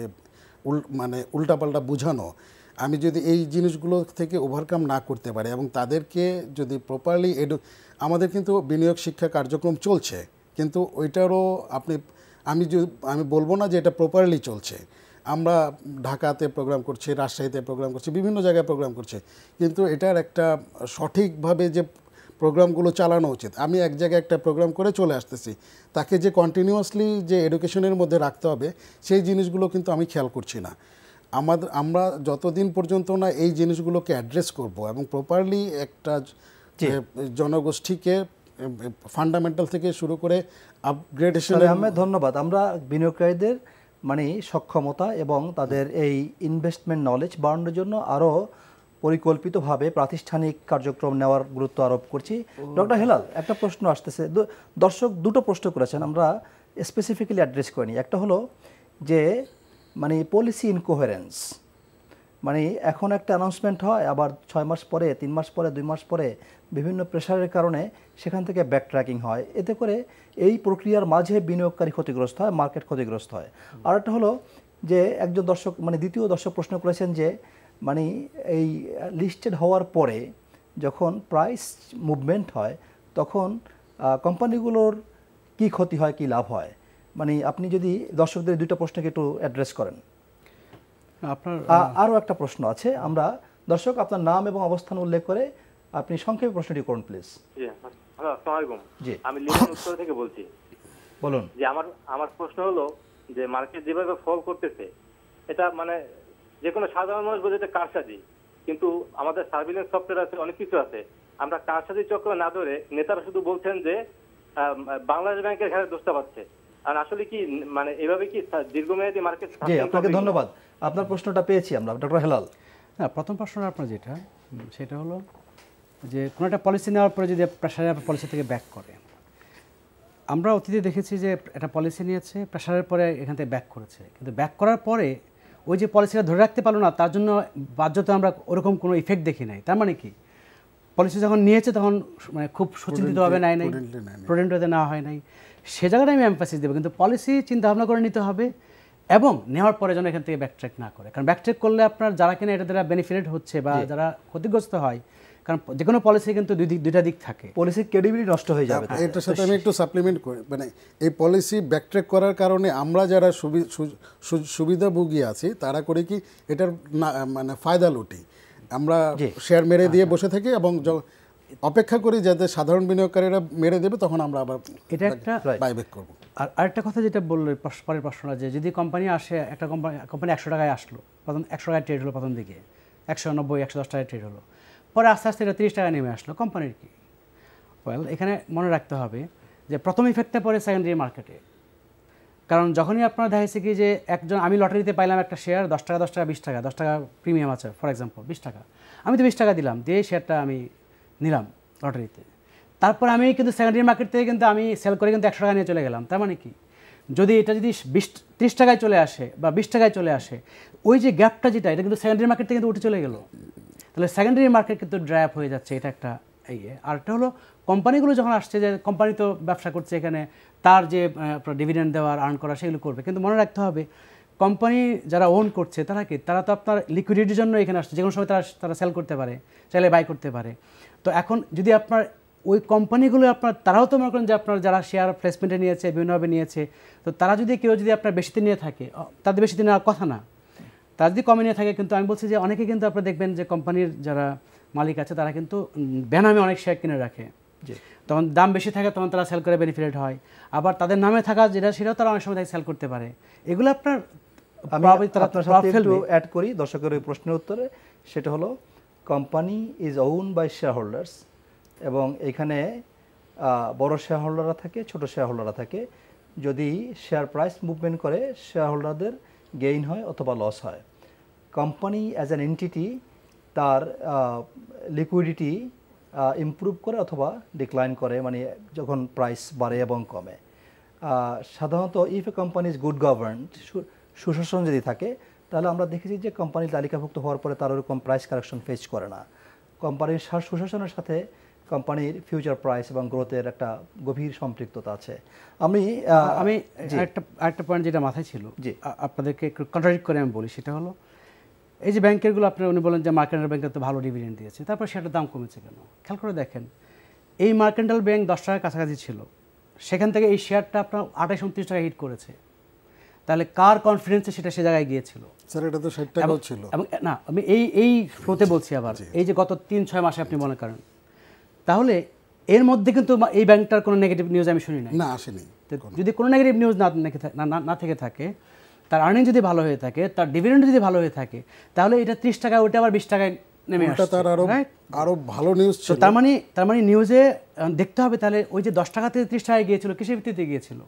মানে উল্টাপাল্টা বুঝানো, আমি যদি এই জিনিসগুলো থেকে ওভারকাম না করতে পারি এবং তাদেরকে যদি প্রপারলি এডু আমাদের কিন্তু বিনিয়োগ শিক্ষা কার্যক্রম চলছে, কিন্তু ওইটারও আপনি আমি যদি আমি বলবো না যে এটা প্রপারলি চলছে। আমরা ঢাকাতে প্রোগ্রাম করছি, রাজশাহীতে প্রোগ্রাম করছি, বিভিন্ন জায়গায় প্রোগ্রাম করছি, কিন্তু এটার একটা সঠিকভাবে যে প্রোগ্রামগুলো চালানো উচিত। আমি এক জায়গায় একটা প্রোগ্রাম করে চলে আসতেছি, তাকে যে কন্টিনিউয়াসলি যে এডুকেশনের মধ্যে রাখতে হবে সেই জিনিসগুলো কিন্তু আমি খেয়াল করছি না। আমাদের আমরা যতদিন পর্যন্ত না এই জিনিসগুলোকে অ্যাড্রেস করব এবং প্রপারলি একটা জনগোষ্ঠীকে ফান্ডামেন্টাল থেকে শুরু করে আপগ্রেডেশন। আহমেদ ধন্যবাদ। আমরা বিনিয়োগকারীদের মানে সক্ষমতা এবং তাদের এই ইনভেস্টমেন্ট নলেজ বাড়ানোর জন্য আরও পরিকল্পিতভাবে প্রাতিষ্ঠানিক কার্যক্রম নেওয়ার গুরুত্ব আরোপ করছি। ডক্টর হেলাল, একটা প্রশ্ন আসতেছে, দর্শক দুটো প্রশ্ন করেছেন, আমরা স্পেসিফিক্যালি অ্যাড্রেস করিনি। একটা হলো যে মানে পলিসি ইনকোহেরেন্স, মানে এখন একটা অ্যানাউন্সমেন্ট হয়, আবার ছয় মাস পরে, তিন মাস পরে, দুই মাস পরে বিভিন্ন প্রেশারের কারণে সেখান থেকে ব্যাক ট্র্যাকিং হয়। এতে করে এই প্রক্রিয়ার মাঝে বিনিয়োগকারী ক্ষতিগ্রস্ত হয়, মার্কেট ক্ষতিগ্রস্ত হয়। আর একটা হলো যে একজন দর্শক মানে দ্বিতীয় দর্শক প্রশ্ন করেছেন যে মানে এই লিস্টেড হওয়ার পরে যখন প্রাইস মুভমেন্ট হয় তখন কোম্পানিগুলোর কি ক্ষতি হয়, কি লাভ হয়, মানে আপনি যদি দর্শকদের দুইটা প্রশ্নকে একটু অ্যাড্রেস করেন। আপনার আরও একটা প্রশ্ন আছে, আমরা দর্শক আপনার নাম এবং অবস্থান উল্লেখ করে আপনি সংক্ষেপে প্রশ্নটি করুন প্লিজ। জি, আমি লিমন উত্তর থেকে বলছি। বলুন। যে আমার আমার প্রশ্ন হলো যে মার্কেট যেভাবে ফল করতেছে, এটা মানে যে কোনো সাধারণ মানুষ বলে এটা কারসাজি, কিন্তু আমাদের সার্ভিলেন্স সফটওয়্যার আছে, অনেক কিছু আছে। আমরা কারসাজি চক্র না ধরে নেতারা শুধু বলছেন যে বাংলাদেশ ব্যাংকের ঘাড়ে দোষটা পাচ্ছে, আর আসলে কি মানে এভাবে কি দীর্ঘমেয়াদী মার্কেট? জি, আপনাকে ধন্যবাদ, আপনার প্রশ্নটা পেয়েছি আমরা। ডক্টর হেলাল। হ্যাঁ, প্রথম প্রশ্নটা আপনার যেটা সেটা হলো যে কোনো একটা পলিসি নেওয়ার পরে যদি প্রেশারে পলিসি থেকে ব্যাক করে, আমরা অতীতে দেখেছি যে একটা পলিসি নিয়েছে, প্রেশারের পরে এখান থেকে ব্যাক করেছে, কিন্তু ব্যাক করার পরে ওই যে পলিসিটা ধরে রাখতে পারলো না, তার জন্য বাধ্যতা আমরা ওরকম কোনো ইফেক্ট দেখি নাই। তার মানে কি, পলিসি যখন নিয়েছে তখন মানে খুব সুচিন্তিতভাবে নেয় নাই, প্রুডেন্ট হতে নেওয়া হয় নাই, সে জায়গাটা আমি এমফাসিস দেবো। কিন্তু পলিসি চিন্তা ভাবনা করে নিতে হবে এবং নেওয়ার পরে যেন এখান থেকে ব্যাকট্র্যাক না করে, কারণ ব্যাকট্র্যাক করলে আপনার যারা কিনা এটা দ্বারা বেনিফিটেড হচ্ছে বা যারা ক্ষতিগ্রস্ত হয়, কারণ যে কোনো পলিসি কিন্তু দুই দিক দুইটা দিক থাকে, পলিসির ক্রেডিবিলিটি নষ্ট হয়ে যাবে। এটার সাথে আমি একটু সাপ্লিমেন্ট করি, মানে এই পলিসি ব্যাকট্র্যাক করার কারণে আমরা যারা সুবিধাভোগী আছি তারা করে কি এটার মানে ফায়দা লুটি, আমরা শেয়ার মেরে দিয়ে বসে থাকি এবং অপেক্ষা করি যাতে সাধারণ বিনিয়োগকারীরা মেরে দেবে, তখন আমরা আবার এটা একটা বাইব্যাক করবো। আর আরেকটা কথা যেটা বললো পরের প্রশ্নটা, যে যদি কোম্পানি আসে, একটা কোম্পানি কোম্পানি একশো টাকায় আসলো, প্রথম একশো টাকায় ট্রেড হলো, প্রথম দিকে একশো নব্বই একশো দশ টাকায় ট্রেড হলো, পরে আস্তে আস্তে এটা তিরিশ টাকা নেমে আসলো, কোম্পানির কি? ওয়েল, এখানে মনে রাখতে হবে যে প্রথম ইফেক্টটা পড়ে সেকেন্ডারি মার্কেটে, কারণ যখনই আপনার দেখাচ্ছে কি যে একজন, আমি লটারিতে পাইলাম একটা শেয়ার দশ টাকা দশ টাকা বিশ টাকা দশ টাকা প্রিমিয়াম আছে ফর এক্সাম্পল বিশ টাকা, আমি তো বিশ টাকা দিলাম, দিয়ে শেয়ারটা আমি নিলাম লটারিতে, তারপর আমি কিন্তু সেকেন্ডারি মার্কেট থেকে কিন্তু আমি সেল করে কিন্তু একশো টাকা নিয়ে চলে গেলাম। তার মানে কি, যদি এটা যদি বিশ ত্রিশ টাকায় চলে আসে বা বিশ টাকায় চলে আসে, ওই যে গ্যাপটা যেটা, এটা কিন্তু সেকেন্ডারি মার্কেট থেকে কিন্তু উঠে চলে গেল, তাহলে সেকেন্ডারি মার্কেট কিন্তু ড্রাই আপ হয়ে যাচ্ছে। এটা একটা ইয়ে। আর একটা হলো কোম্পানিগুলো যখন আসছে, যে কোম্পানি তো ব্যবসা করছে, এখানে তার যে ডিভিডেন্ড দেওয়ার, আর্ন করা, সেগুলো করবে, কিন্তু মনে রাখতে হবে কোম্পানি যারা ওন করছে তারা কি, তারা তো আপনার লিকুইডিটির জন্য এখানে আসছে, যে কোনো সময় তারা তারা সেল করতে পারে, চাইলে বাই করতে পারে। তো এখন যদি আপনার ওই কোম্পানিগুলো আপনার, তারাও তো মনে করেন যে আপনার যারা শেয়ার প্লেসমেন্টে নিয়েছে, বিভিন্নভাবে নিয়েছে, তো তারা যদি কেউ যদি আপনার বেশিতে নিয়ে থাকে, তাদের বেশিতে নেওয়ার কথা না, তারা যদি কমে নিয়ে থাকে, কিন্তু আমি বলছি যে অনেকে কিন্তু আপনারা দেখবেন যে কোম্পানির যারা মালিক আছে তারা কিন্তু বেনামে অনেক শেয়ার কিনে রাখে, তখন দাম বেশি থাকে তখন তারা সেল করে বেনিফিটেড হয়, আবার তাদের নামে থাকা যেটা সেটাও তারা অনেক সময় সেল করতে পারে। এগুলো আপনার অ্যাড করি দর্শকের ওই প্রশ্নের উত্তরে, সেটা হলো company is own by share holders, এবং এখানে বড় শেয়ার হোল্ডাররা থাকে, ছোট শেয়ার হোল্ডাররা থাকে। যদি শেয়ার প্রাইস মুভমেন্ট করে, শেয়ার হোল্ডারদের গেইন হয় অথবা লস হয়। কোম্পানি অ্যাজ অ্যান এন্টিটি তার লিকুইডিটি ইমপ্রুভ করে অথবা ডিক্লাইন করে, মানে যখন প্রাইস বাড়ে এবং কমে। সাধারণত if a company is good governed, সুশাসন যদি থাকে, তাহলে আমরা দেখেছি যে কোম্পানি তালিকাভুক্ত হওয়ার পরে তার ওরকম প্রাইস কারেকশন ফেস করে না। কোম্পানির সুশাসনের সাথে কোম্পানির ফিউচার প্রাইস এবং গ্রোথের একটা গভীর সম্পৃক্ততা আছে। আমি আমি একটা আরেকটা পয়েন্ট যেটা মাথায় ছিল, যে আপনাদেরকে একটু কন্ট্রাডিক্ট করে আমি বলি, সেটা হলো এই যে ব্যাংকেরগুলো আপনার উনি বলেন যে মার্কেন্টাইল ব্যাংকের তো ভালো ডিভিডেন্ড দিয়েছে, তারপর সেটার দাম কমেছে কেন? খেয়াল করে দেখেন, এই মার্কেন্টাইল ব্যাংক দশ টাকার কাছাকাছি ছিল, সেখান থেকে এই শেয়ারটা আপনার আঠাশ উনত্রিশ টাকা হিট করেছে, তাহলে কার কনফিডেন্সে সেটা সে জায়গায় গিয়েছিল? স্যার এটা তো ষাট টাকাও ছিল। এবং না, আমি এই এই ফ্লোতে বলছি আবার, এই যে গত তিন ছয় মাসে আপনি মনে করেন, তাহলে এর মধ্যে কিন্তু এই ব্যাংকটার কোনো নেগেটিভ নিউজ আমি শুনি না, না আসেনি। যদি কোনো নেগেটিভ নিউজ না না থেকে থাকে, তার আর্নিং যদি ভালো হয়ে থাকে, তার ডিভিডেন্ড যদি ভালো হয়ে থাকে, তাহলে এটা ত্রিশ টাকায় ওটা আবার বিশ টাকায় নেমে আসছে, তার আরো আরো ভালো নিউজ ছিল। তার মানে তার মানে নিউজে দেখতে হবে তাহলে ওই যে দশ টাকা থেকে ত্রিশ টাকায় গিয়েছিল কিসের ভিত্তিতে গিয়েছিল,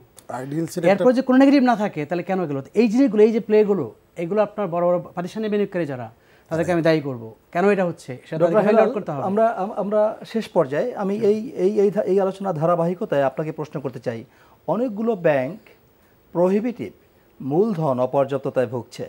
এরপর যে কোনো নেগেটিভ না থাকে তাহলে কেন গেল? এই জিনিসগুলো, এই যে প্লেগুলো, এগুলো আপনার বড় বড় প্রতিষ্ঠানে বিনিয়োগকারী যারা, তাদেরকে আমি দায়ী করব কেন এটা হচ্ছে সেটা করতে হবে। আমরা আমরা শেষ পর্যায়ে আমি এই এই এই আলোচনা ধারাবাহিকতায় আপনাকে প্রশ্ন করতে চাই, অনেকগুলো ব্যাংক প্রহিবিটিভ মূলধন অপর্যাপ্ততায় ভুগছে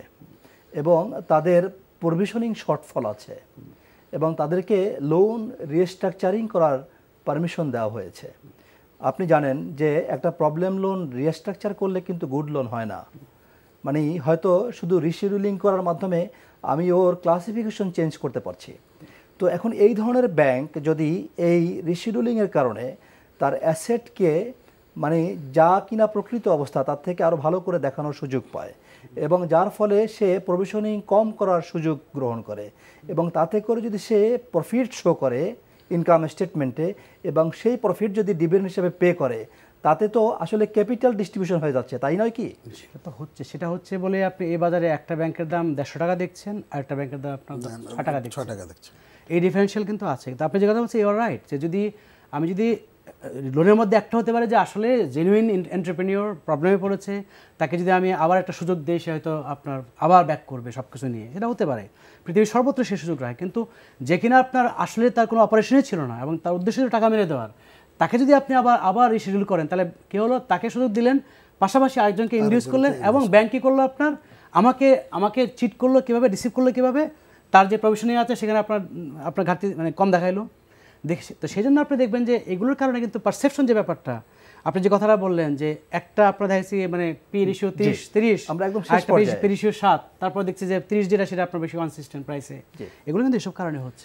এবং তাদের প্রভিশনিং শর্টফল আছে এবং তাদেরকে লোন রিস্ট্রাকচারিং করার পারমিশন দেওয়া হয়েছে। আপনি জানেন যে একটা প্রবলেম লোন রিস্ট্রাকচার করলে কিন্তু গুড লোন হয় না, মানে হয়তো শুধু রিশিডিউলিং করার মাধ্যমে আমি ওর ক্লাসিফিকেশন চেঞ্জ করতে পারছি। তো এখন এই ধরনের ব্যাংক যদি এই রিশিডিউলিংয়ের কারণে তার অ্যাসেটকে মানে যা কিনা প্রকৃত অবস্থা তার থেকে আরও ভালো করে দেখানোর সুযোগ পায় এবং যার ফলে সে প্রভিশনিং কম করার সুযোগ গ্রহণ করে এবং তাতে করে যদি সে প্রফিট শো করে ইনকাম স্টেটমেন্টে এবং সেই প্রফিট যদি ডিভিডেন্ড হিসেবে পে করে, তাতে তো আসলে ক্যাপিটাল ডিস্ট্রিবিউশন হয়ে যাচ্ছে, তাই নয় কি? সেটা তো হচ্ছে, সেটা হচ্ছে বলে আপনি এই বাজারে একটা ব্যাংকের দাম দেড়শো টাকা দেখছেন আর একটা ব্যাংকের দাম আপনার ছয় টাকা দেখছেন, এই ডিফারেন্সিয়াল কিন্তু আছে। তো আপনি যে কথা বলছেন ইউ আর রাইট, যে যদি আমি যদি লোনের মধ্যে একটা হতে পারে যে আসলে জেনুইন এন্টারপ্রেনিওর প্রবলেমে পড়েছে, তাকে যদি আমি আবার একটা সুযোগ দিই সে হয়তো আপনার আবার ব্যাক করবে সব কিছু নিয়ে, সেটা হতে পারে, পৃথিবীর সর্বত্র সে সুযোগ রাখে। কিন্তু যে কিনা আপনার আসলে তার কোনো অপারেশনই ছিল না এবং তার উদ্দেশ্য টাকা মেরে দেওয়ার, তাকে যদি আপনি আবার আবার রিশিডিউল করেন তাহলে কী হলো, তাকে সুযোগ দিলেন, পাশাপাশি আরেকজনকে ইনডিউস করলেন এবং ব্যাংক কী করলো আপনার আমাকে আমাকে চিট করলো কীভাবে, রিসিভ করলো কীভাবে, তার যে প্রভিশনিং আছে সেখানে আপনার আপনার ঘাটতি মানে কম দেখাইলো দেখছি। তো সেই জন্য আপনি দেখবেন যে এগুলোর কারণে কিন্তু পারসেপশন যে ব্যাপারটা আপনি যে কথাটা বললেন যে একটা আপনার দেখছি মানে পি রেশিও তিরিশ তিরিশ আমরা একদম শেষ পর্যায়ে পি রেশিও সাত, তারপর দেখছি যে তিরিশ যেটা সেটা আপনার বেশি কনসিস্টেন্ট প্রাইসে, এগুলো কিন্তু এসব কারণে হচ্ছে।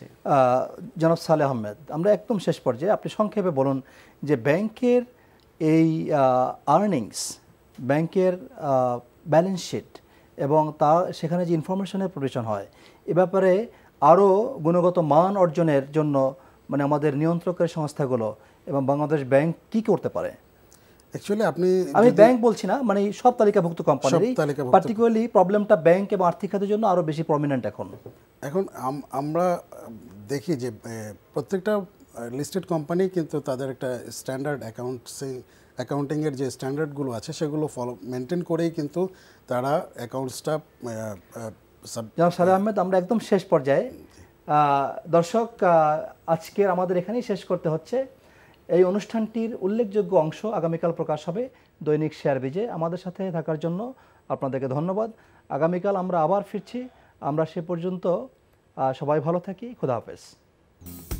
জনাব সালেহ আহমেদ, আমরা একদম শেষ পর্যায়ে আপনি সংক্ষেপে বলুন যে ব্যাংকের এই আর্নিংস, ব্যাংকের ব্যালেন্স শিট এবং তার সেখানে যে ইনফরমেশনের প্রভিশন হয় এ ব্যাপারে আরও গুণগত মান অর্জনের জন্য মানে আমাদের নিয়ন্ত্রকের সংস্থাগুলো এবং বাংলাদেশ ব্যাংক কি করতে পারে? অ্যাকচুয়ালি আপনি, আমি ব্যাংক বলছি না, মানে সব তালিকাভুক্ত কোম্পানি, পার্টিকুলারলি প্রবলেমটা ব্যাংক এবং আর্থিক খাতের জন্য আরও বেশি প্রমিনেন্ট এখন। এখন আমরা দেখি যে প্রত্যেকটা লিস্টেড কোম্পানি কিন্তু তাদের একটা স্ট্যান্ডার্ড অ্যাকাউন্টসিং অ্যাকাউন্টিংয়ের যে স্ট্যান্ডার্ডগুলো আছে সেগুলো ফলো মেনটেন করেই কিন্তু তারা অ্যাকাউন্টসটা। জনাব সালেহ আহমেদ, আমরা একদম শেষ পর্যায়ে। দর্শক, আজকের আমাদের এখানেই শেষ করতে হচ্ছে। এই অনুষ্ঠানটির উল্লেখযোগ্য অংশ আগামীকাল প্রকাশ হবে দৈনিক শেয়ার বিজে। আমাদের সাথে থাকার জন্য আপনাদেরকে ধন্যবাদ। আগামীকাল আমরা আবার ফিরছি। আমরা সে পর্যন্ত সবাই ভালো থাকি। খোদা হাফেজ।